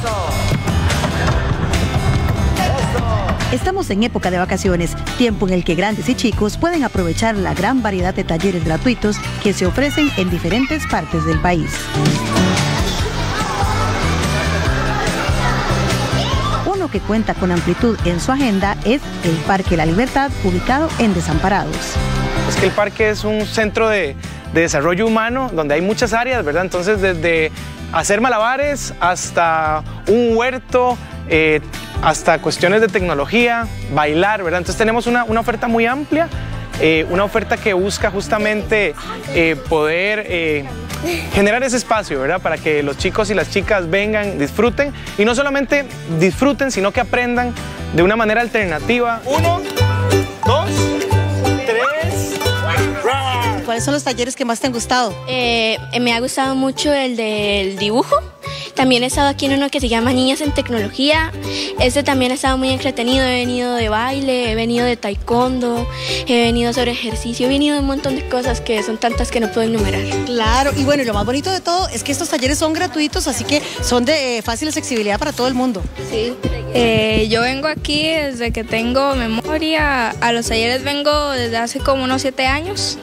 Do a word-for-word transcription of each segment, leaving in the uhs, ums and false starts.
Estamos en época de vacaciones, tiempo en el que grandes y chicos pueden aprovechar la gran variedad de talleres gratuitos que se ofrecen en diferentes partes del país. Uno que cuenta con amplitud en su agenda es el Parque La Libertad, ubicado en Desamparados. Es que el parque es un centro de, de desarrollo humano donde hay muchas áreas, ¿verdad? Entonces, desde hacer malabares hasta un huerto, eh, hasta cuestiones de tecnología, bailar, ¿verdad? Entonces tenemos una, una oferta muy amplia, eh, una oferta que busca justamente eh, poder eh, generar ese espacio, ¿verdad? Para que los chicos y las chicas vengan, disfruten, y no solamente disfruten, sino que aprendan de una manera alternativa. Uno, dos, tres. ¿Cuáles son los talleres que más te han gustado? Eh, me ha gustado mucho el del dibujo. También he estado aquí en uno que se llama Niñas en Tecnología. Este también ha estado muy entretenido. He venido de baile, he venido de taekwondo, he venido sobre ejercicio, he venido de un montón de cosas que son tantas que no puedo enumerar. Claro, y bueno, y lo más bonito de todo es que estos talleres son gratuitos, así que son de eh, fácil accesibilidad para todo el mundo. Sí. Eh, yo vengo aquí desde que tengo memoria. A los talleres vengo desde hace como unos siete años.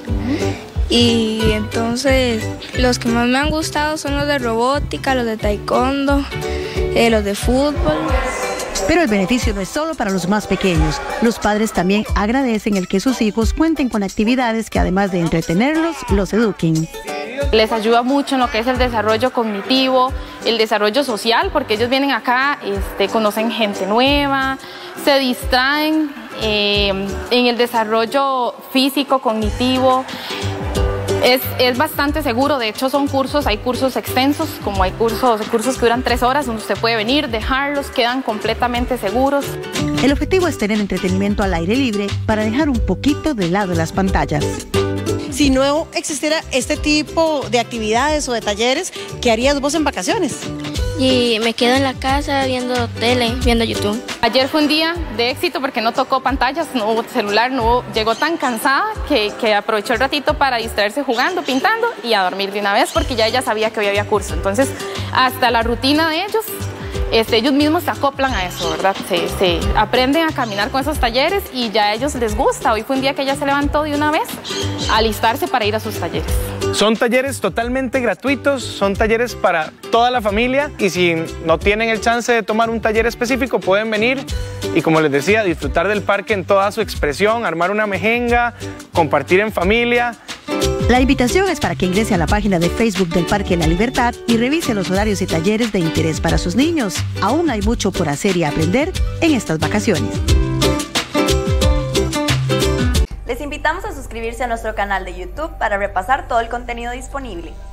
Y entonces los que más me han gustado son los de robótica, los de taekwondo, eh, los de fútbol. Pero el beneficio no es solo para los más pequeños. Los padres también agradecen el que sus hijos cuenten con actividades que, además de entretenerlos, los eduquen. Les ayuda mucho en lo que es el desarrollo cognitivo, el desarrollo social, porque ellos vienen acá, este, conocen gente nueva, se distraen eh, en el desarrollo físico, cognitivo. Es, es bastante seguro, de hecho son cursos, hay cursos extensos, como hay cursos, cursos que duran tres horas, donde usted puede venir, dejarlos, quedan completamente seguros. El objetivo es tener entretenimiento al aire libre para dejar un poquito de lado las pantallas. Si no existiera este tipo de actividades o de talleres, ¿qué harías vos en vacaciones? Y me quedo en la casa viendo tele, viendo YouTube. Ayer fue un día de éxito porque no tocó pantallas, no hubo celular, no hubo, llegó tan cansada que, que aprovechó el ratito para distraerse jugando, pintando y a dormir de una vez porque ya ella sabía que hoy había curso. Entonces, hasta la rutina de ellos, este, ellos mismos se acoplan a eso, ¿verdad? Se, se aprenden a caminar con esos talleres y ya a ellos les gusta. Hoy fue un día que ella se levantó de una vez a alistarse para ir a sus talleres. Son talleres totalmente gratuitos, son talleres para toda la familia, y si no tienen el chance de tomar un taller específico, pueden venir y, como les decía, disfrutar del parque en toda su expresión, armar una mejenga, compartir en familia. La invitación es para que ingrese a la página de Facebook del Parque La Libertad y revise los horarios y talleres de interés para sus niños. Aún hay mucho por hacer y aprender en estas vacaciones. Les invitamos a suscribirse a nuestro canal de YouTube para repasar todo el contenido disponible.